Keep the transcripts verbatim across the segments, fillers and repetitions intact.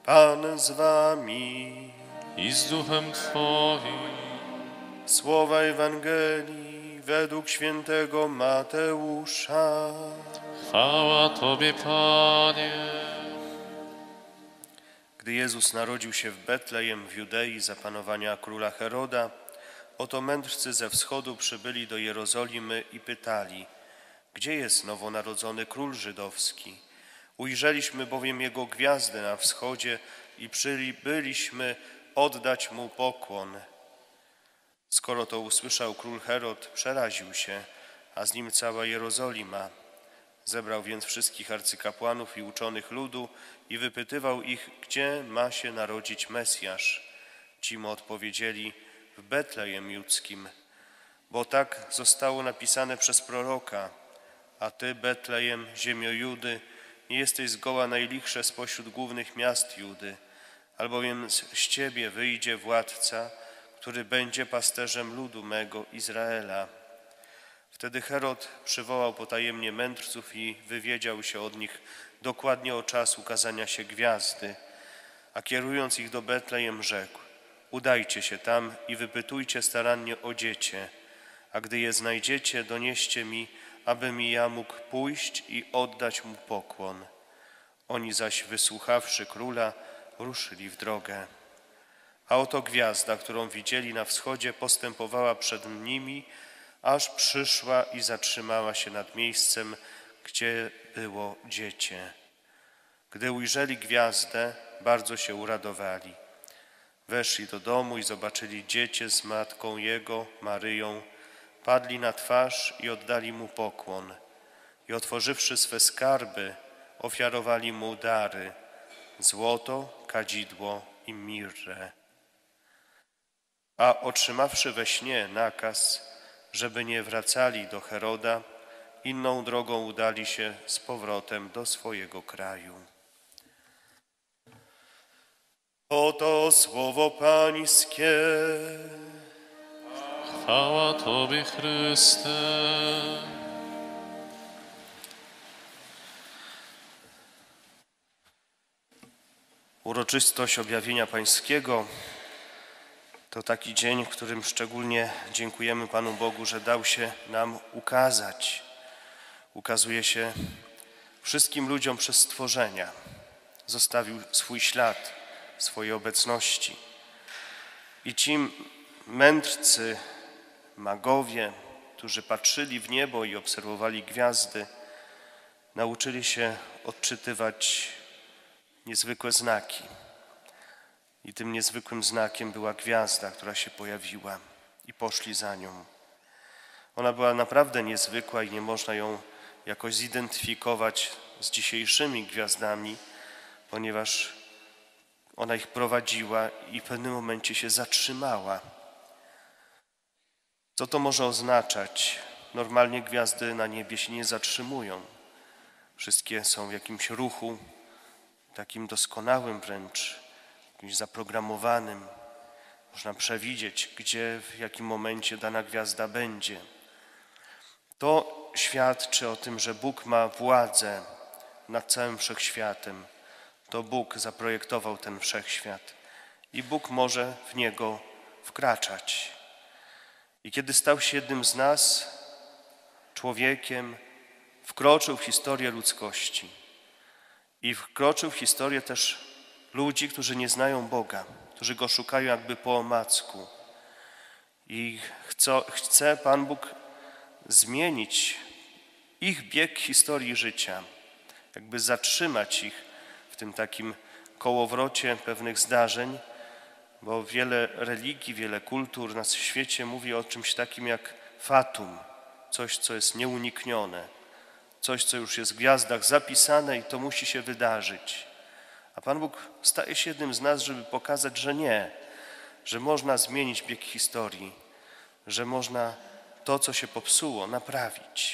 Pan z wami. I z duchem Twoim. Słowa Ewangelii według świętego Mateusza. Chwała Tobie, Panie. Gdy Jezus narodził się w Betlejem w Judei za panowania króla Heroda, oto mędrcy ze wschodu przybyli do Jerozolimy i pytali: gdzie jest nowonarodzony król żydowski? Ujrzeliśmy bowiem jego gwiazdę na wschodzie i przybyliśmy oddać mu pokłon. Skoro to usłyszał król Herod, przeraził się, a z nim cała Jerozolima. Zebrał więc wszystkich arcykapłanów i uczonych ludu i wypytywał ich, gdzie ma się narodzić Mesjasz. Ci mu odpowiedzieli: w Betlejem Judzkim, bo tak zostało napisane przez proroka: a ty, Betlejem, ziemio Judy, nie jesteś zgoła najlichsze spośród głównych miast Judy, albowiem z ciebie wyjdzie władca, który będzie pasterzem ludu mego Izraela. Wtedy Herod przywołał potajemnie mędrców i wywiedział się od nich dokładnie o czas ukazania się gwiazdy, a kierując ich do Betlejem rzekł: udajcie się tam i wypytujcie starannie o dziecię, a gdy je znajdziecie, donieście mi, abym i ja mógł pójść i oddać mu pokłon. Oni zaś, wysłuchawszy króla, ruszyli w drogę. A oto gwiazda, którą widzieli na wschodzie, postępowała przed nimi, aż przyszła i zatrzymała się nad miejscem, gdzie było dziecię. Gdy ujrzeli gwiazdę, bardzo się uradowali. Weszli do domu i zobaczyli dziecię z matką jego, Maryją. Padli na twarz i oddali mu pokłon. I otworzywszy swe skarby, ofiarowali mu dary: złoto, kadzidło i mirrę. A otrzymawszy we śnie nakaz, żeby nie wracali do Heroda, inną drogą udali się z powrotem do swojego kraju. Oto słowo Pańskie. Chwała Tobie, Chryste. Uroczystość objawienia Pańskiego to taki dzień, w którym szczególnie dziękujemy Panu Bogu, że dał się nam ukazać. Ukazuje się wszystkim ludziom przez stworzenia. Zostawił swój ślad, swojej obecności. I ci mędrcy, magowie, którzy patrzyli w niebo i obserwowali gwiazdy, nauczyli się odczytywać niezwykłe znaki. I tym niezwykłym znakiem była gwiazda, która się pojawiła, i poszli za nią. Ona była naprawdę niezwykła i nie można ją jakoś zidentyfikować z dzisiejszymi gwiazdami, ponieważ ona ich prowadziła i w pewnym momencie się zatrzymała. Co to może oznaczać? Normalnie gwiazdy na niebie się nie zatrzymują. Wszystkie są w jakimś ruchu, takim doskonałym wręcz, jakimś zaprogramowanym. Można przewidzieć, gdzie, w jakim momencie dana gwiazda będzie. To świadczy o tym, że Bóg ma władzę nad całym wszechświatem. To Bóg zaprojektował ten wszechświat i Bóg może w niego wkraczać. I kiedy stał się jednym z nas, człowiekiem, wkroczył w historię ludzkości i wkroczył w historię też ludzi, którzy nie znają Boga, którzy Go szukają jakby po omacku. I chce, chce Pan Bóg zmienić ich bieg historii życia, jakby zatrzymać ich w tym takim kołowrocie pewnych zdarzeń, bo wiele religii, wiele kultur na świecie mówi o czymś takim jak fatum, coś, co jest nieuniknione, coś, co już jest w gwiazdach zapisane i to musi się wydarzyć. A Pan Bóg staje się jednym z nas, żeby pokazać, że nie, że można zmienić bieg historii, że można to, co się popsuło, naprawić.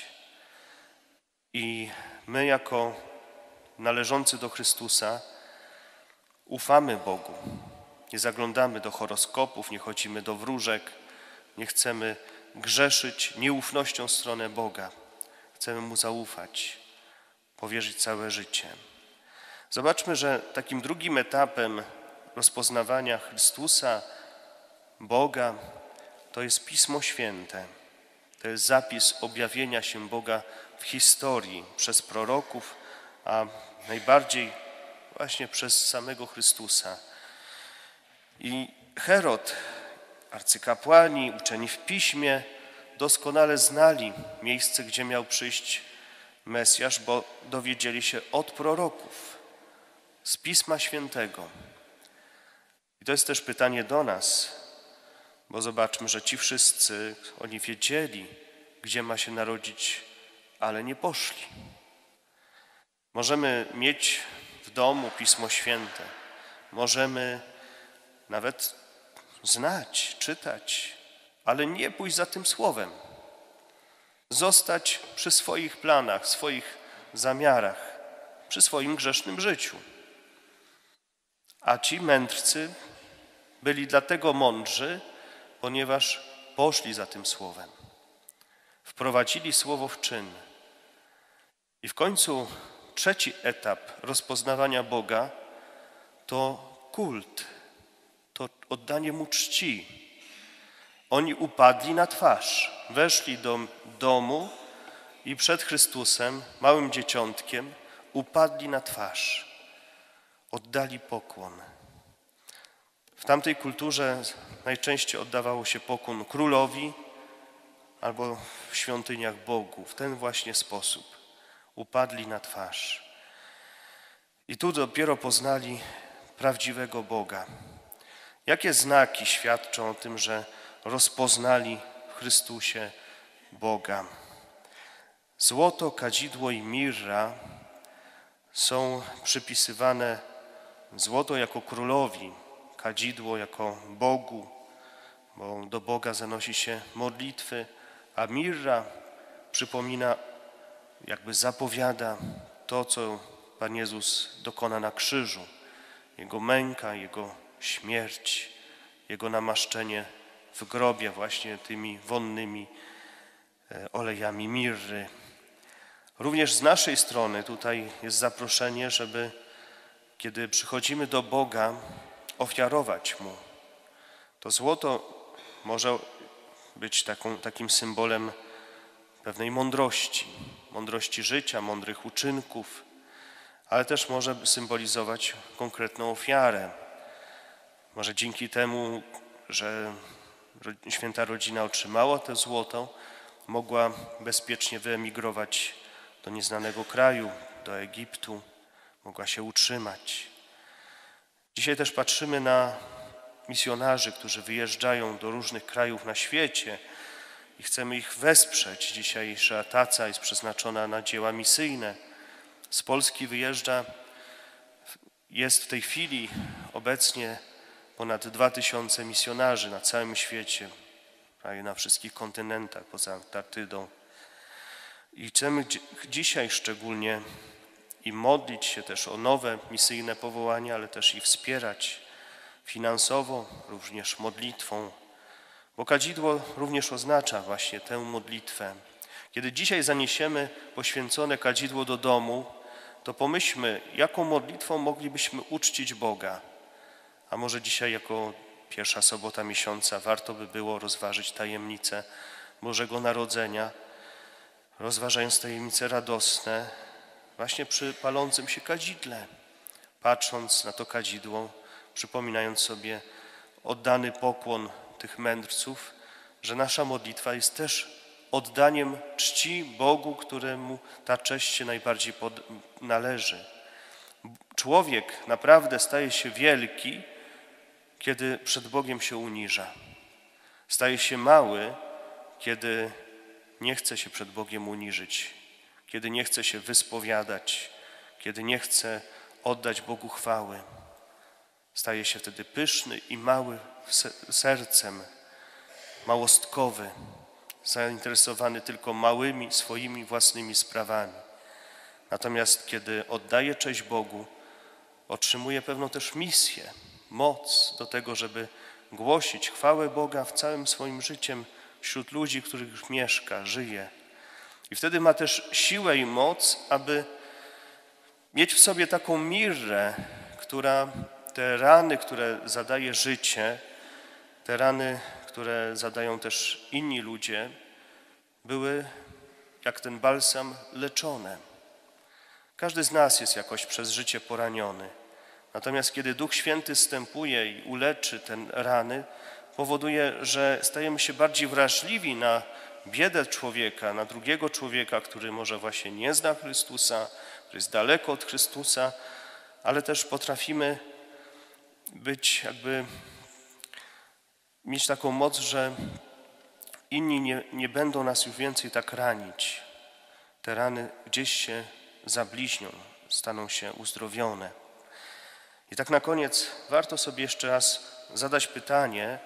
I my jako należący do Chrystusa ufamy Bogu. Nie zaglądamy do horoskopów, nie chodzimy do wróżek, nie chcemy grzeszyć nieufnością w stronę Boga. Chcemy Mu zaufać, powierzyć całe życie. Zobaczmy, że takim drugim etapem rozpoznawania Chrystusa, Boga, to jest Pismo Święte. To jest zapis objawienia się Boga w historii przez proroków, a najbardziej właśnie przez samego Chrystusa. I Herod, arcykapłani, uczeni w Piśmie doskonale znali miejsce, gdzie miał przyjść Mesjasz, bo dowiedzieli się od proroków, z Pisma Świętego. I to jest też pytanie do nas, bo zobaczmy, że ci wszyscy, oni wiedzieli, gdzie ma się narodzić, ale nie poszli. Możemy mieć w domu Pismo Święte, możemy nawet znać, czytać, ale nie pójść za tym słowem. Zostać przy swoich planach, swoich zamiarach, przy swoim grzesznym życiu. A ci mędrcy byli dlatego mądrzy, ponieważ poszli za tym słowem. Wprowadzili słowo w czyn. I w końcu trzeci etap rozpoznawania Boga to kult, to oddanie Mu czci. Oni upadli na twarz, weszli do domu i przed Chrystusem, małym dzieciątkiem, upadli na twarz, oddali pokłon. W tamtej kulturze najczęściej oddawało się pokłon królowi albo w świątyniach Bogu. W ten właśnie sposób upadli na twarz. I tu dopiero poznali prawdziwego Boga. Jakie znaki świadczą o tym, że rozpoznali w Chrystusie Boga? Złoto, kadzidło i mirra są przypisywane, złoto jako królowi, kadzidło jako Bogu, bo do Boga zanosi się modlitwy, a mirra przypomina, jakby zapowiada to, co Pan Jezus dokona na krzyżu. Jego męka, Jego śmierć, Jego namaszczenie w grobie właśnie tymi wonnymi olejami mirry. Również z naszej strony tutaj jest zaproszenie, żeby kiedy przychodzimy do Boga, ofiarować Mu. To złoto może być taką, takim symbolem pewnej mądrości, mądrości życia, mądrych uczynków, ale też może symbolizować konkretną ofiarę. Może dzięki temu, że święta rodzina otrzymała to złoto, mogła bezpiecznie wyemigrować do nieznanego kraju, do Egiptu, mogła się utrzymać. Dzisiaj też patrzymy na misjonarzy, którzy wyjeżdżają do różnych krajów na świecie i chcemy ich wesprzeć. Dzisiejsza taca jest przeznaczona na dzieła misyjne. Z Polski wyjeżdża, jest w tej chwili obecnie ponad dwa tysiące misjonarzy na całym świecie, prawie na wszystkich kontynentach poza Antarktydą. I chcemy dzisiaj szczególnie i modlić się też o nowe misyjne powołania, ale też i wspierać finansowo, również modlitwą, bo kadzidło również oznacza właśnie tę modlitwę. Kiedy dzisiaj zaniesiemy poświęcone kadzidło do domu, to pomyślmy, jaką modlitwą moglibyśmy uczcić Boga. A może dzisiaj jako pierwsza sobota miesiąca warto by było rozważyć tajemnicę Bożego Narodzenia, rozważając tajemnice radosne, właśnie przy palącym się kadzidle, patrząc na to kadzidło, przypominając sobie oddany pokłon tych mędrców, że nasza modlitwa jest też oddaniem czci Bogu, któremu ta cześć się najbardziej pod... należy. Człowiek naprawdę staje się wielki, kiedy przed Bogiem się uniża. Staje się mały, kiedy nie chce się przed Bogiem uniżyć, kiedy nie chce się wyspowiadać, kiedy nie chce oddać Bogu chwały. Staje się wtedy pyszny i mały sercem, małostkowy, zainteresowany tylko małymi swoimi własnymi sprawami. Natomiast kiedy oddaje cześć Bogu, otrzymuje pewną też misję, moc do tego, żeby głosić chwałę Boga w całym swoim życiem wśród ludzi, w których mieszka, żyje. I wtedy ma też siłę i moc, aby mieć w sobie taką mirrę, która te rany, które zadaje życie, te rany, które zadają też inni ludzie, były jak ten balsam leczone. Każdy z nas jest jakoś przez życie poraniony. Natomiast kiedy Duch Święty zstępuje i uleczy te rany, powoduje, że stajemy się bardziej wrażliwi na biedę człowieka, na drugiego człowieka, który może właśnie nie zna Chrystusa, który jest daleko od Chrystusa, ale też potrafimy być jakby, mieć taką moc, że inni nie, nie będą nas już więcej tak ranić. Te rany gdzieś się zabliźnią, staną się uzdrowione. I tak na koniec warto sobie jeszcze raz zadać pytanie,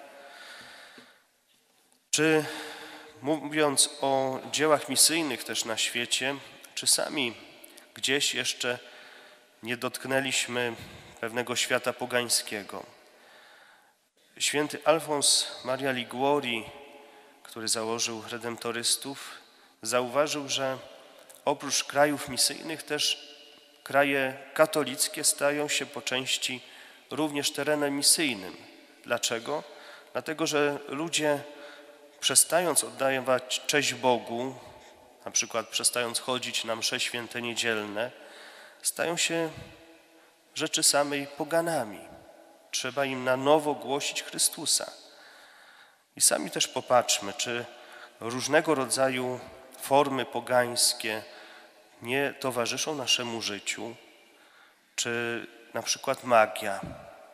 czy mówiąc o dziełach misyjnych też na świecie, czy sami gdzieś jeszcze nie dotknęliśmy pewnego świata pogańskiego. Święty Alfons Maria Liguori, który założył redemptorystów, zauważył, że oprócz krajów misyjnych też kraje katolickie stają się po części również terenem misyjnym. Dlaczego? Dlatego, że ludzie przestając oddawać cześć Bogu, na przykład przestając chodzić na msze święte niedzielne, stają się w rzeczy samej poganami. Trzeba im na nowo głosić Chrystusa. I sami też popatrzmy, czy różnego rodzaju formy pogańskie nie towarzyszą naszemu życiu, czy na przykład magia.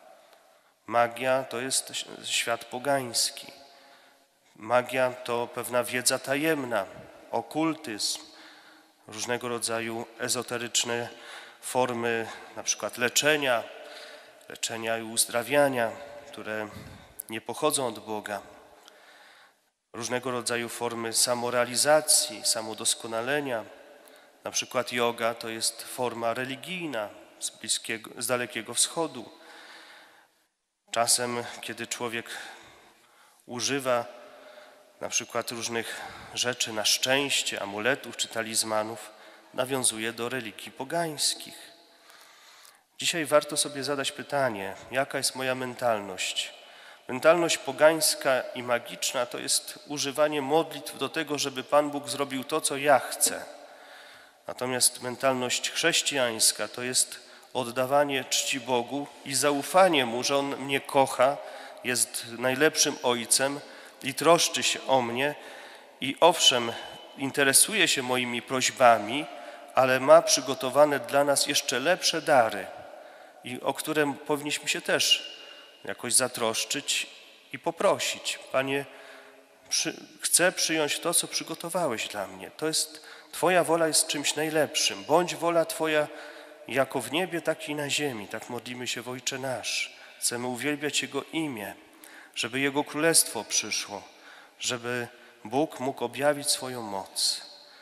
Magia to jest świat pogański. Magia to pewna wiedza tajemna, okultyzm, różnego rodzaju ezoteryczne formy, na przykład leczenia, leczenia i uzdrawiania, które nie pochodzą od Boga. Różnego rodzaju formy samorealizacji, samodoskonalenia. Na przykład joga to jest forma religijna z, bliskiego, z Dalekiego Wschodu. Czasem, kiedy człowiek używa na przykład różnych rzeczy na szczęście, amuletów czy talizmanów, nawiązuje do religii pogańskich. Dzisiaj warto sobie zadać pytanie, jaka jest moja mentalność? Mentalność pogańska i magiczna to jest używanie modlitw do tego, żeby Pan Bóg zrobił to, co ja chcę. Natomiast mentalność chrześcijańska to jest oddawanie czci Bogu i zaufanie Mu, że On mnie kocha, jest najlepszym Ojcem i troszczy się o mnie i owszem, interesuje się moimi prośbami, ale ma przygotowane dla nas jeszcze lepsze dary, i o które powinniśmy się też jakoś zatroszczyć i poprosić. Panie, przy, chcę przyjąć to, co przygotowałeś dla mnie. To jest, Twoja wola jest czymś najlepszym. Bądź wola Twoja jako w niebie, tak i na ziemi. Tak modlimy się w Ojcze Nasz. Chcemy uwielbiać Jego imię, żeby Jego Królestwo przyszło, żeby Bóg mógł objawić swoją moc.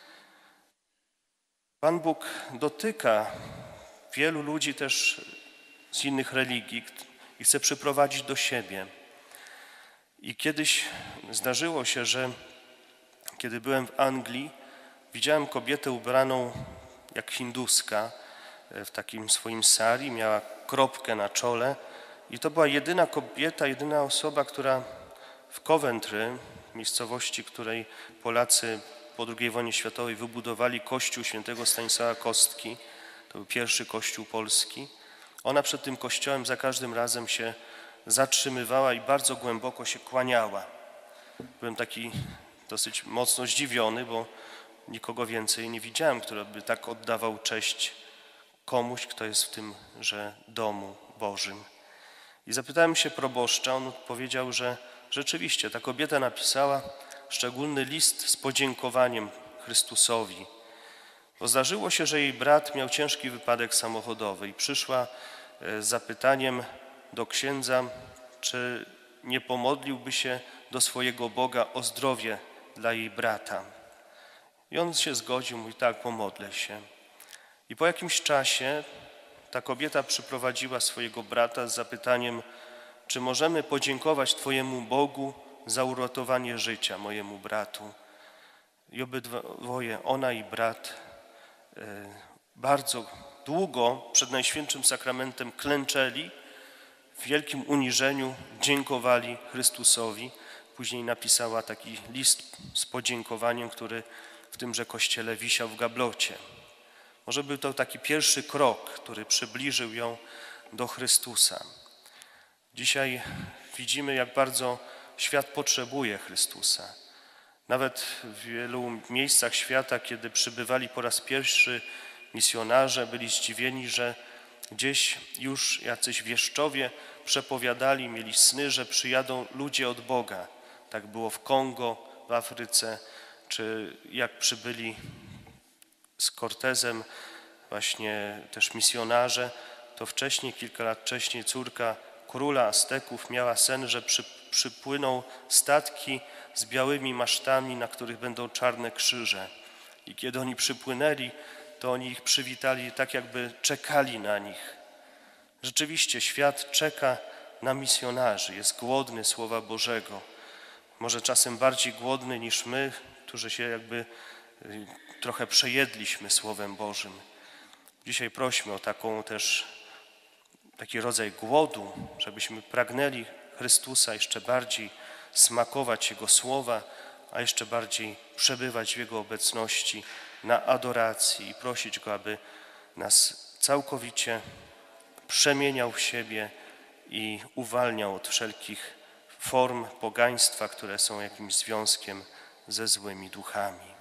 Pan Bóg dotyka wielu ludzi też z innych religii i chce przyprowadzić do siebie. I kiedyś zdarzyło się, że kiedy byłem w Anglii, widziałem kobietę ubraną jak hinduska w takim swoim sari, miała kropkę na czole i to była jedyna kobieta, jedyna osoba, która w Coventry, miejscowości, której Polacy po drugiej wojnie światowej wybudowali kościół świętego Stanisława Kostki, to był pierwszy kościół polski, ona przed tym kościołem za każdym razem się zatrzymywała i bardzo głęboko się kłaniała. Byłem taki dosyć mocno zdziwiony, bo nikogo więcej nie widziałem, który by tak oddawał cześć komuś, kto jest w tymże domu Bożym. I zapytałem się proboszcza, on powiedział, że rzeczywiście ta kobieta napisała szczególny list z podziękowaniem Chrystusowi. Bo zdarzyło się, że jej brat miał ciężki wypadek samochodowy i przyszła z zapytaniem do księdza, czy nie pomodliłby się do swojego Boga o zdrowie dla jej brata. I on się zgodził, mówi tak, pomodlę się. I po jakimś czasie ta kobieta przyprowadziła swojego brata z zapytaniem, czy możemy podziękować Twojemu Bogu za uratowanie życia mojemu bratu. I obydwoje, ona i brat, bardzo długo przed Najświętszym Sakramentem klęczeli, w wielkim uniżeniu dziękowali Chrystusowi. Później napisała taki list z podziękowaniem, który w tymże kościele wisiał w gablocie. Może był to taki pierwszy krok, który przybliżył ją do Chrystusa. Dzisiaj widzimy, jak bardzo świat potrzebuje Chrystusa. Nawet w wielu miejscach świata, kiedy przybywali po raz pierwszy misjonarze, byli zdziwieni, że gdzieś już jacyś wieszczowie przepowiadali, mieli sny, że przyjadą ludzie od Boga. Tak było w Kongo, w Afryce, czy jak przybyli z Cortezem właśnie też misjonarze, to wcześniej, kilka lat wcześniej córka króla Azteków miała sen, że przy, przypłyną statki z białymi masztami, na których będą czarne krzyże. I kiedy oni przypłynęli, to oni ich przywitali tak, jakby czekali na nich. Rzeczywiście świat czeka na misjonarzy, jest głodny Słowa Bożego. Może czasem bardziej głodny niż my, którzy się jakby trochę przejedliśmy Słowem Bożym. Dzisiaj prośmy o taką też, taki rodzaj głodu, żebyśmy pragnęli Chrystusa jeszcze bardziej, smakować Jego Słowa, a jeszcze bardziej przebywać w Jego obecności na adoracji i prosić Go, aby nas całkowicie przemieniał w siebie i uwalniał od wszelkich form pogaństwa, które są jakimś związkiem ze złymi duchami.